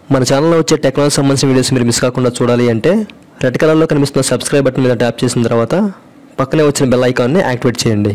మన ఛానల్లో వచ్చే టెక్నాలజీ సంబంధించిన వీడియోస్ మీరు మిస్ కాకుండా చూడాలి అంటే రెడ్ కలర్లో కనిపిస్తున్న సబ్స్క్రైబ్ బటన్ మీద ట్యాప్ చేసిన తర్వాత పక్కనే వచ్చిన బెల్ ఐకాన్ని యాక్టివేట్ చేయండి.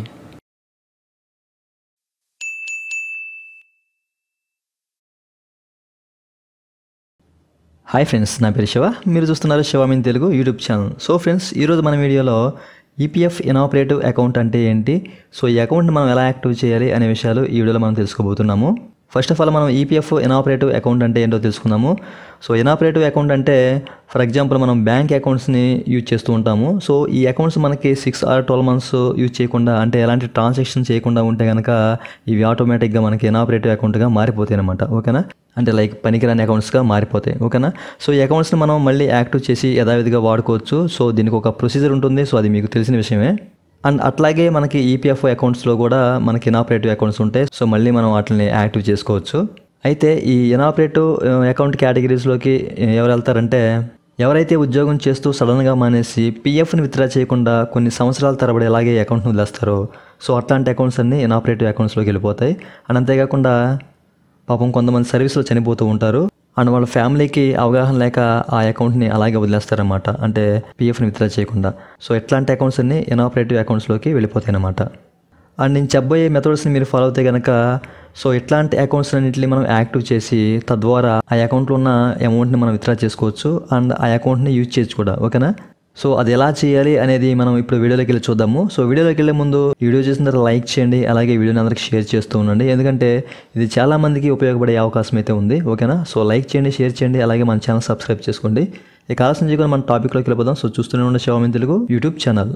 హాయ్ ఫ్రెండ్స్, నా పేరు శివ. మీరు చూస్తున్నారు Shiva in Telugu YouTube channel. So friends, ఈరోజు మన వీడియోలో ఈపీఎఫ్ ఇనాపరేటివ్ అకౌంట్ అంటే ఏంటి, సో ఈ అకౌంట్ని మనం ఎలా యాక్టివ్ చేయాలి అనే విషయాలు ఈ వీడియోలో మనం తెలుసుకోబోతున్నాము. ఫస్ట్ ఆఫ్ ఆల్ మనం ఈపీఎఫ్ ఇనాపరేటివ్ అకౌంట్ అంటే ఏంటో తెలుసుకుందాము. సో ఇనాపరేటివ్ అకౌంట్ అంటే ఫర్ ఎగ్జాంపుల్ మనం బ్యాంక్ అకౌంట్స్ని యూజ్ చేస్తూ ఉంటాము. సో ఈ అకౌంట్స్ మనకి 6 or 12 months యూజ్ చేయకుండా, అంటే ఎలాంటి ట్రాన్సాక్షన్ చేయకుండా ఉంటే కనుక ఇవి ఆటోమేటిక్గా మనకి ఇనాపరేటివ్ అకౌంట్గా మారిపోతాయి అనమాట. ఓకేనా, అంటే లైక్ పనికిరాని అకౌంట్స్గా మారిపోతాయి. ఓకేనా, సో ఈ అకౌంట్స్ని మనం మళ్ళీ యాక్టివ్ చేసి యథావిధిగా వాడుకోవచ్చు. సో దీనికి ఒక ప్రొసీజర్ ఉంటుంది. సో అది మీకు తెలిసిన విషయమే. అండ్ అట్లాగే మనకి ఈపీఎఫ్ అకౌంట్స్లో కూడా మనకి ఇనాపరేటివ్ అకౌంట్స్ ఉంటాయి. సో మళ్ళీ మనం వాటిని యాక్టివ్ చేసుకోవచ్చు. అయితే ఈ ఇనాపరేటివ్ అకౌంట్ కేటగిరీస్లోకి ఎవరు వెళ్తారంటే, ఎవరైతే ఉద్యోగం చేస్తూ సడన్గా మానేసి పీఎఫ్ని విత్డ్రా చేయకుండా కొన్ని సంవత్సరాల తరబడి ఎలాగే అకౌంట్ని వదిలేస్తారో, సో అట్లాంటి అకౌంట్స్ అన్నీ ఇనాపరేటివ్ అకౌంట్స్లోకి వెళ్ళిపోతాయి. అండ్ అంతేకాకుండా పాపం కొంతమంది సర్వీస్లో చనిపోతూ ఉంటారు అండ్ వాళ్ళ ఫ్యామిలీకి అవగాహన లేక ఆ అకౌంట్ని అలాగే వదిలేస్తారనమాట, అంటే పీఎఫ్ని విత్డ్రా చేయకుండా. సో ఎట్లాంటి అకౌంట్స్ అన్నీ ఇనాపరేటివ్ అకౌంట్స్లోకి వెళ్ళిపోతాయి అన్నమాట. అండ్ నేను చెప్పబోయే మెథడ్స్ని మీరు ఫాలో అవుతే కనుక, సో ఇట్లాంటి అకౌంట్స్ అన్నింటినీ మనం యాక్టివ్ చేసి తద్వారా ఆ అకౌంట్లో ఉన్న అమౌంట్ని మనం విత్డ్రా చేసుకోవచ్చు అండ్ ఆ అకౌంట్ని యూజ్ చేయొచ్చు కూడా. ఓకేనా, సో అది ఎలా చేయాలి అనేది మనం ఇప్పుడు వీడియోలోకి వెళ్ళి చూద్దాము. సో వీడియోలోకి వెళ్ళే ముందు వీడియో చేసిన తర్వాత లైక్ చేయండి, అలాగే వీడియోని అందరికి షేర్ చేస్తూ ఉండండి, ఎందుకంటే ఇది చాలా మందికి ఉపయోగపడే అవకాశం అయితే ఉంది. ఓకేనా, సో లైక్ చేయండి, షేర్ చేయండి, అలాగే మన ఛానల్ సబ్స్క్రైబ్ చేసుకోండి. ఇక ఆలస్యం చేయకుండా మన టాపిక్లోకి వెళ్ళిపోదాం. సో చూస్తూనే ఉండే Shiva in Telugu YouTube channel.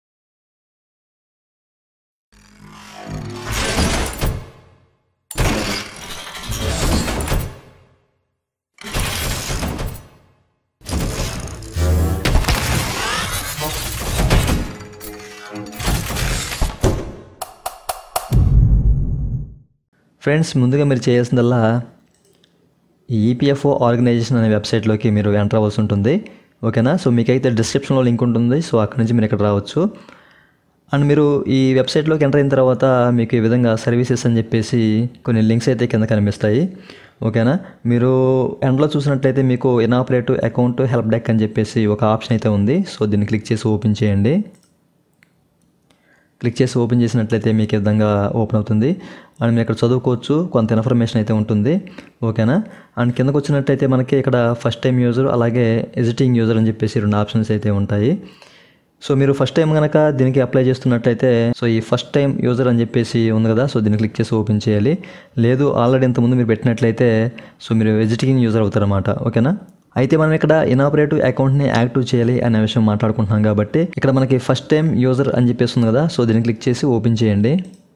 Friends, ముందుగా మీరు చేయాల్సిందల్లా ఈ ఈపీఎఫ్ఓ ఆర్గనైజేషన్ అనే వెబ్సైట్లోకి మీరు ఎంటర్ అవ్వాల్సి ఉంటుంది. ఓకేనా, సో మీకైతే డిస్క్రిప్షన్లో లింక్ ఉంటుంది. సో అక్కడి నుంచి మీరు ఇక్కడ రావచ్చు. అండ్ మీరు ఈ వెబ్సైట్లోకి ఎంటర్ అయిన తర్వాత మీకు ఈ విధంగా సర్వీసెస్ అని చెప్పేసి కొన్ని లింక్స్ అయితే కింద కనిపిస్తాయి. ఓకేనా, మీరు ఎండ్లో చూసినట్లయితే మీకు ఇనాపరేటివ్ అకౌంట్ హెల్ప్ డెక్ అని చెప్పేసి ఒక ఆప్షన్ అయితే ఉంది. సో దీన్ని క్లిక్ చేసి ఓపెన్ చేయండి. క్లిక్ చేసి ఓపెన్ చేసినట్లయితే మీకు ఈ విధంగా ఓపెన్ అవుతుంది. అండ్ మీరు ఇక్కడ చదువుకోవచ్చు, కొంత ఇన్ఫర్మేషన్ అయితే ఉంటుంది. ఓకేనా, అండ్ కిందకు వచ్చినట్లయితే మనకి ఇక్కడ ఫస్ట్ టైం యూజర్ అలాగే ఎగ్జిస్టింగ్ యూజర్ అని చెప్పేసి 2 ఆప్షన్స్ అయితే ఉంటాయి. సో మీరు ఫస్ట్ టైం కనుక దీనికి అప్లై చేస్తున్నట్లయితే, సో ఈ ఫస్ట్ టైం యూజర్ అని చెప్పేసి ఉంది కదా, సో దీన్ని క్లిక్ చేసి ఓపెన్ చేయాలి. లేదు ఆల్రెడీ ఇంతకుముందు మీరు పెట్టినట్లయితే సో మీరు ఎగ్జిస్టింగ్ యూజర్ అవుతారన్నమాట. ఓకేనా, అయితే మనం ఇక్కడ ఇనాపరేటివ్ అకౌంట్ని యాక్టివ్ చేయాలి అనే విషయం మాట్లాడుకుంటున్నాం కాబట్టి ఇక్కడ మనకి ఫస్ట్ టైం యూజర్ అని చెప్పేసి ఉంది కదా, సో దీన్ని క్లిక్ చేసి ఓపెన్ చేయండి.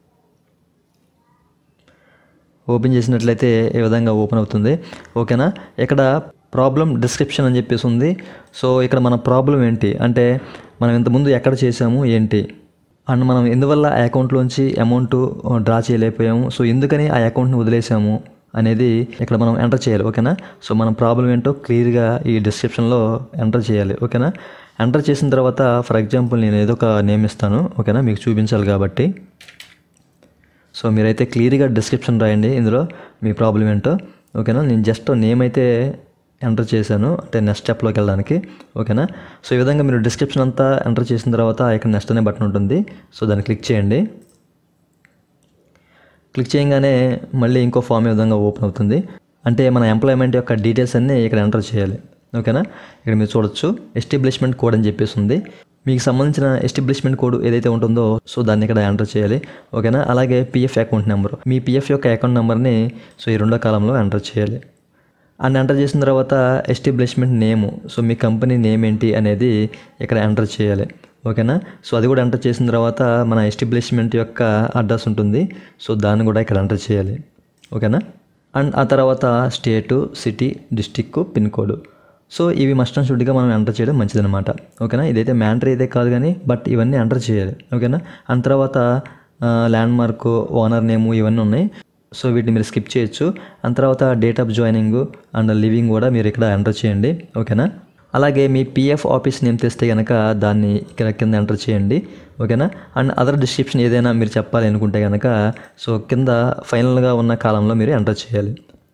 ఓపెన్ చేసినట్లయితే ఈ విధంగా ఓపెన్ అవుతుంది. ఓకేనా, ఇక్కడ ప్రాబ్లం డిస్క్రిప్షన్ అని చెప్పేసి ఉంది. సో ఇక్కడ మన ప్రాబ్లం ఏంటి అంటే, మనం ఇంతకుముందు ఎక్కడ చేసాము ఏంటి, అండ్ మనం ఎందువల్ల ఆ అకౌంట్లోంచి అమౌంట్ డ్రా చేయలేకపోయాము, సో ఎందుకని ఆ అకౌంట్ని వదిలేసాము అనేది ఇక్కడ మనం ఎంటర్ చేయాలి. ఓకేనా, సో మన ప్రాబ్లం ఏంటో క్లియర్గా ఈ డిస్క్రిప్షన్లో ఎంటర్ చేయాలి. ఓకేనా, ఎంటర్ చేసిన తర్వాత ఫర్ ఎగ్జాంపుల్ నేను ఏదో ఒక నేమ్ ఇస్తాను. ఓకేనా, మీకు చూపించాలి కాబట్టి. సో మీరైతే క్లియర్గా డిస్క్రిప్షన్ రాయండి ఇందులో మీ ప్రాబ్లం ఏంటో. ఓకేనా, నేను జస్ట్ నేమ్ అయితే ఎంటర్ చేశాను, అంటే నెక్స్ట్ స్టెప్లోకి వెళ్ళడానికి. ఓకేనా, సో ఈ విధంగా మీరు డిస్క్రిప్షన్ అంతా ఎంటర్ చేసిన తర్వాత ఇక్కడ నెక్స్ట్ అనే బటన్ ఉంటుంది. సో దాన్ని క్లిక్ చేయండి. క్లిక్ చేయగానే మళ్ళీ ఇంకో ఫామ్ ఈ విధంగా ఓపెన్ అవుతుంది. అంటే మన ఎంప్లాయ్మెంట్ యొక్క డీటెయిల్స్ అన్నీ ఇక్కడ ఎంటర్ చేయాలి. ఓకేనా, ఇక్కడ మీరు చూడొచ్చు ఎస్టాబ్లిష్మెంట్ కోడ్ అని చెప్పేసి ఉంది. మీకు సంబంధించిన ఎస్టాబ్లిష్మెంట్ కోడ్ ఏదైతే ఉంటుందో సో దాన్ని ఇక్కడ ఎంటర్ చేయాలి. ఓకేనా, అలాగే పిఎఫ్ అకౌంట్ నెంబర్, మీ పిఎఫ్ యొక్క అకౌంట్ నెంబర్ని సో ఈ 2వ కాలంలో ఎంటర్ చేయాలి. అండ్ ఎంటర్ చేసిన తర్వాత ఎస్టాబ్లిష్మెంట్ నేము, సో మీ కంపెనీ నేమ్ ఏంటి అనేది ఇక్కడ ఎంటర్ చేయాలి. ఓకేనా, సో అది కూడా ఎంటర్ చేసిన తర్వాత మన ఎస్టాబ్లిష్మెంట్ యొక్క అడ్రస్ ఉంటుంది. సో దాన్ని కూడా ఇక్కడ ఎంటర్ చేయాలి. ఓకేనా, అండ్ ఆ తర్వాత state, city, district, pin code, so ఇవి మస్ట్ అండ్ షుడ్గా మనం ఎంటర్ చేయడం మంచిదన్నమాట. ఓకేనా, ఇదైతే మ్యాండటరీ అయితే కాదు కానీ బట్ ఇవన్నీ ఎంటర్ చేయాలి. ఓకేనా, అండ్ తర్వాత ల్యాండ్ మార్క్, ఓనర్ నేము ఇవన్నీ ఉన్నాయి. సో వీటిని మీరు స్కిప్ చేయొచ్చు. అండ్ తర్వాత date of joining and leaving కూడా మీరు ఇక్కడ ఎంటర్ చేయండి. ఓకేనా, అలాగే మీ పిఎఫ్ ఆఫీస్ నేమ్ తెస్తే కనుక దాన్ని ఇక్కడ కింద ఎంటర్ చేయండి. ఓకేనా. అండ్ అదర్ డిస్క్రిప్షన్ ఏదైనా మీరు చెప్పాలి అనుకుంటే కనుక సో కింద ఫైనల్గా ఉన్న కాలంలో మీరు ఎంటర్ చేయాలి.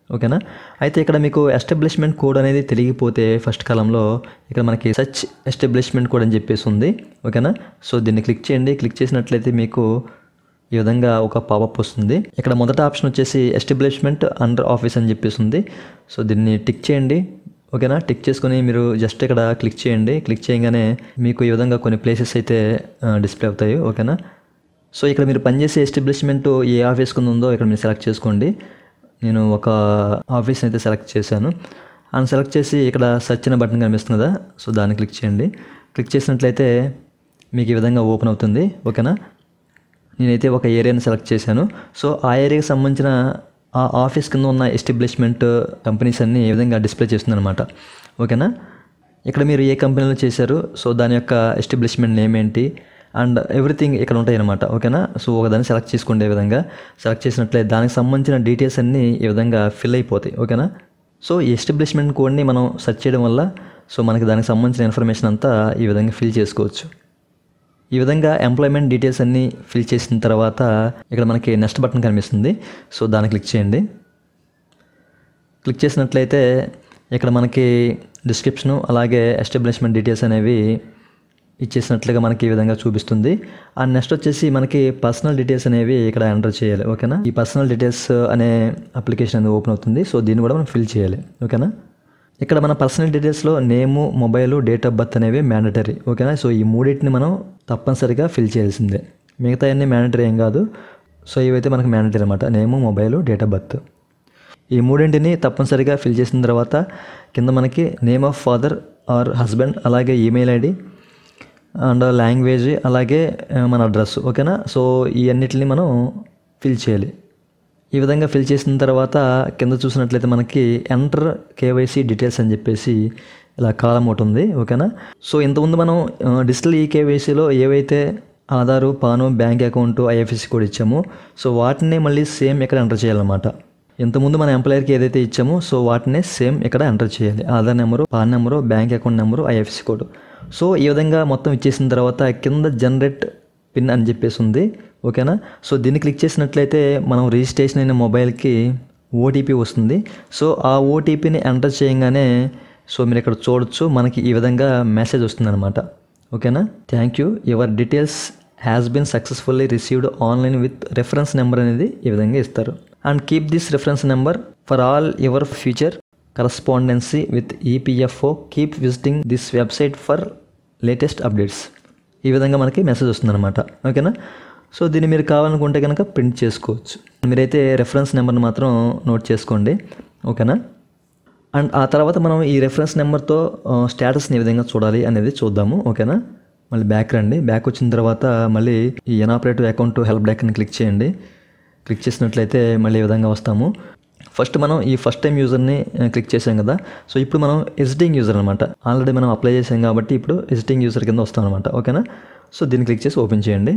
ఓకేనా. అయితే ఇక్కడ మీకు ఎస్టాబ్లిష్మెంట్ కోడ్ అనేది తెలియకపోతే ఫస్ట్ కాలంలో ఇక్కడ మనకి సచ్ ఎస్టాబ్లిష్మెంట్ కోడ్ అని చెప్పేసి ఉంది. ఓకేనా. సో దీన్ని క్లిక్ చేయండి. క్లిక్ చేసినట్లయితే మీకు ఈ విధంగా ఒక పాపప్ వస్తుంది. ఇక్కడ మొదటి ఆప్షన్ వచ్చేసి ఎస్టాబ్లిష్మెంట్ అండర్ ఆఫీస్ అని చెప్పేసి ఉంది. సో దీన్ని టిక్ చేయండి. ఓకేనా. టిక్ చేసుకొని మీరు జస్ట్ ఇక్కడ క్లిక్ చేయండి. క్లిక్ చేయగానే మీకు ఈ విధంగా కొన్ని ప్లేసెస్ అయితే డిస్ప్లే అవుతాయి. ఓకేనా. సో ఇక్కడ మీరు పనిచేసే ఎస్టాబ్లిష్మెంట్ ఏ ఆఫీస్ కింద ఉందో ఇక్కడ మీరు సెలెక్ట్ చేసుకోండి. నేను ఒక ఆఫీస్ అయితే సెలెక్ట్ చేశాను. అని సెలెక్ట్ చేసి ఇక్కడ సర్చ్ అనే బటన్ కనిపిస్తుంది కదా, సో దాన్ని క్లిక్ చేయండి. క్లిక్ చేసినట్లయితే మీకు ఈ విధంగా ఓపెన్ అవుతుంది. ఓకేనా. నేనైతే ఒక ఏరియాని సెలెక్ట్ చేశాను. సో ఆ ఏరియాకి సంబంధించిన ఆ ఆఫీస్ కింద ఉన్న ఎస్టాబ్లిష్మెంట్ కంపెనీస్ అన్నీ ఈ విధంగా డిస్ప్లే చేస్తుంది అనమాట. ఓకేనా. ఇక్కడ మీరు ఏ కంపెనీలో చేశారు, సో దాని యొక్క ఎస్టాబ్లిష్మెంట్ నేమ్ ఏంటి అండ్ ఎవ్రీథింగ్ ఇక్కడ ఉంటాయి అనమాట. ఓకేనా. సో ఒకదాన్ని సెలెక్ట్ చేసుకోండి. ఈ విధంగా సెలెక్ట్ చేసినట్లయితే దానికి సంబంధించిన డీటెయిల్స్ అన్నీ ఈ విధంగా ఫిల్ అయిపోతాయి. ఓకేనా. సో ఈ ఎస్టాబ్లిష్మెంట్ కోడ్ని మనం సెర్చ్ చేయడం వల్ల సో మనకి దానికి సంబంధించిన ఇన్ఫర్మేషన్ అంతా ఈ విధంగా ఫిల్ చేసుకోవచ్చు. ఈ విధంగా ఎంప్లాయ్మెంట్ డీటెయిల్స్ అన్నీ ఫిల్ చేసిన తర్వాత ఇక్కడ మనకి నెక్స్ట్ బటన్ కనిపిస్తుంది. సో దాన్ని క్లిక్ చేయండి. క్లిక్ చేసినట్లయితే ఇక్కడ మనకి డిస్క్రిప్షను అలాగే ఎస్టాబ్లిష్మెంట్ డీటెయిల్స్ అనేవి ఇచ్చేసినట్లుగా మనకి ఈ విధంగా చూపిస్తుంది. అండ్ నెక్స్ట్ వచ్చేసి మనకి పర్సనల్ డీటెయిల్స్ అనేవి ఇక్కడ ఎంటర్ చేయాలి. ఓకేనా. ఈ పర్సనల్ డీటెయిల్స్ అనే అప్లికేషన్ అనేది ఓపెన్ అవుతుంది. సో దీన్ని కూడా మనం ఫిల్ చేయాలి. ఓకేనా. ఇక్కడ మన పర్సనల్ డీటెయిల్స్లో name, mobile, date of birth అనేవి మ్యాండటరీ. ఓకేనా. సో ఈ మూడింటిని మనం తప్పనిసరిగా ఫిల్ చేయాల్సిందే. మిగతా అన్నీ మ్యాండటరీ ఏం కాదు. సో ఇవైతే మనకు మ్యాండటరీ అనమాట. Name, mobile, date of birth. ఈ మూడింటిని తప్పనిసరిగా ఫిల్ చేసిన తర్వాత కింద మనకి name of father or husband, అలాగే ఈమెయిల్ ఐడి అండ్ లాంగ్వేజ్, అలాగే మన అడ్రస్. ఓకేనా. సో ఈ అన్నిటిని మనం ఫిల్ చేయాలి. ఈ విధంగా ఫిల్ చేసిన తర్వాత కింద చూసినట్లయితే మనకి ఎంటర్ కేవైసీ డీటెయిల్స్ అని చెప్పేసి ఇలా కాలం ఒకటి ఉంది. ఓకేనా. సో ఇంతకుముందు మనం డిజిటల్ ఈకేవైసీలో ఏవైతే Aadhaar, PAN, bank account, IFSC code ఇచ్చామో సో వాటిని మళ్ళీ సేమ్ ఇక్కడ ఎంటర్ చేయాలన్నమాట. ఇంతకుముందు మన ఎంప్లాయర్కి ఏదైతే ఇచ్చామో సో వాటినే సేమ్ ఇక్కడ ఎంటర్ చేయాలి. Aadhaar number, PAN number, bank account number, IFSC code. So ఈ విధంగా మొత్తం ఇచ్చేసిన తర్వాత కింద జనరేట్ పిన్ అని చెప్పేసి ఉంది. ఓకేనా. సో దీన్ని క్లిక్ చేసినట్లయితే మనం రిజిస్ట్రేషన్ అయిన మొబైల్కి ఓటీపీ వస్తుంది. సో ఆ ఓటీపీని ఎంటర్ చేయగానే సో మీరు ఇక్కడ చూడొచ్చు మనకి ఈ విధంగా మెసేజ్ వస్తుంది అనమాట. ఓకేనా. Thank you, your details has been successfully received online with reference number అనేది ఈ విధంగా ఇస్తారు. And keep this reference number for all your future correspondence with EPFO. Keep visiting this website for latest updates. ఈ విధంగా మనకి message వస్తుందన్నమాట. ఓకేనా. So దీన్ని మీరు కావాలనుకుంటే కనుక ప్రింట్ చేసుకోవచ్చు. మీరైతే రెఫరెన్స్ నెంబర్ని మాత్రం నోట్ చేసుకోండి. ఓకేనా. అండ్ ఆ తర్వాత మనం ఈ రెఫరెన్స్ నెంబర్తో స్టేటస్ని ఏ విధంగా చూడాలి అనేది చూద్దాము. ఓకేనా. మళ్ళీ బ్యాక్ రండి. బ్యాక్ వచ్చిన తర్వాత మళ్ళీ ఈ ఇనాపరేటివ్ అకౌంట్ హెల్ప్ డెస్క్ని క్లిక్ చేయండి. క్లిక్ చేసినట్లయితే మళ్ళీ ఈ విధంగా వస్తాము. ఫస్ట్ మనం ఈ ఫస్ట్ టైం యూజర్ని క్లిక్ చేసాం కదా, సో ఇప్పుడు మనం ఎగ్జిస్టింగ్ యూజర్ అనమాట. ఆల్రెడీ మనం అప్లై చేసాం కాబట్టి ఇప్పుడు ఎగ్జిస్టింగ్ యూజర్ కింద వస్తాం అనమాట. ఓకేనా. సో దీన్ని క్లిక్ చేసి ఓపెన్ చేయండి.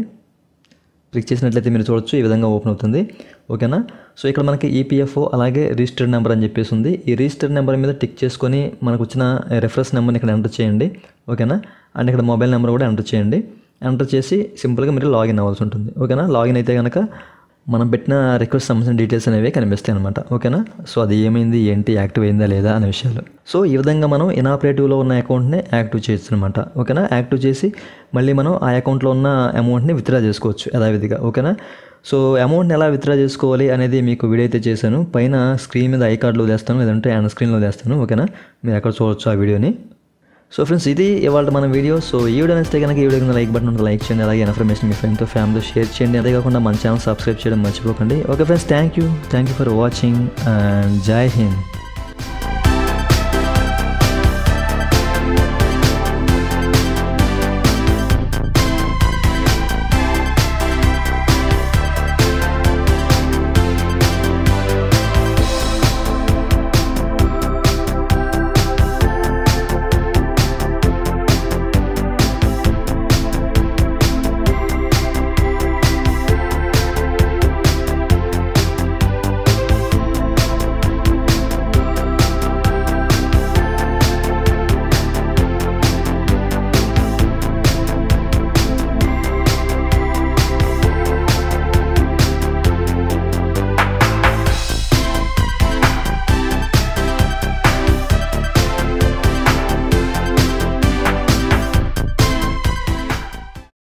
క్లిక్ చేసినట్లయితే మీరు చూడొచ్చు ఈ విధంగా ఓపెన్ అవుతుంది. ఓకేనా. సో ఇక్కడ మనకి ఈపీఎఫ్ఓ అలాగే రిజిస్టర్డ్ నెంబర్ అని చెప్పేసి ఉంది. ఈ రిజిస్టర్డ్ నెంబర్ మీద టిక్ చేసుకొని మనకు వచ్చిన రెఫరెన్స్ నెంబర్ని ఇక్కడ ఎంటర్ చేయండి. ఓకేనా. అండ్ ఇక్కడ మొబైల్ నెంబర్ కూడా ఎంటర్ చేయండి. ఎంటర్ చేసి సింపుల్గా మీరు లాగిన్ అవ్వాల్సి ఉంటుంది. ఓకేనా. లాగిన్ అయితే కనుక మనం పెట్టిన రిక్వెస్ట్ సంబంధించిన డీటెయిల్స్ అనేవి కనిపిస్తాయి అనమాట. ఓకేనా. సో అది ఏమైంది, ఏంటి, యాక్టివ్ అయిందా లేదా అనే విషయాలు. సో ఈ విధంగా మనం ఇనాపరేటివ్లో ఉన్న అకౌంట్ని యాక్టివ్ చేయొచ్చు అనమాట. ఓకేనా. యాక్టివ్ చేసి మళ్ళీ మనం ఆ అకౌంట్లో ఉన్న అమౌంట్ని విత్డ్రా చేసుకోవచ్చు యథావిధిగా. ఓకేనా. సో అమౌంట్ని ఎలా విత్డ్రా చేసుకోవాలి అనేది మీకు వీడియో అయితే చేశాను. పైన స్క్రీన్ మీద ఐ కార్డులో వేస్తాను, లేదంటే అండ్ స్క్రీన్లో వేస్తాను. ఓకేనా. మీరు ఎక్కడ చూడవచ్చు ఆ వీడియోని. సో ఫ్రెండ్స్, ఇది ఇవాళ మన వీడియో. సో ఈ వీడియో నచ్చితే కనుక ఈ వీడియో కింద లైక్ బటన్ ఉంటుంది, లైక్ చేయండి. అలాగే ఇన్ఫర్మేషన్ మీ ఫ్రెండ్తో ఫ్యామిలీతో షేర్ చేయండి. అదే కాకుండా మన ఛానల్ సబ్స్క్రైబ్ చేయడం మర్చిపోకండి. Okay friends, thank you for watching and జై హింద్.